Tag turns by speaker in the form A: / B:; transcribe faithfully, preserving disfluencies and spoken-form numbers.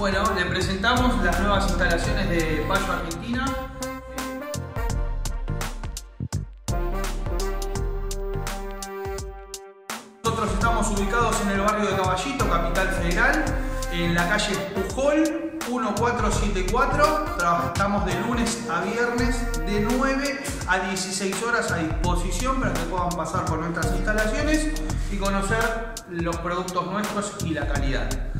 A: Bueno, le presentamos las nuevas instalaciones de Bayo Argentina. Nosotros estamos ubicados en el barrio de Caballito, Capital Federal, en la calle Pujol uno cuatro siete cuatro. Trabajamos de lunes a viernes de nueve a dieciséis horas a disposición para que puedan pasar por nuestras instalaciones y conocer los productos nuestros y la calidad.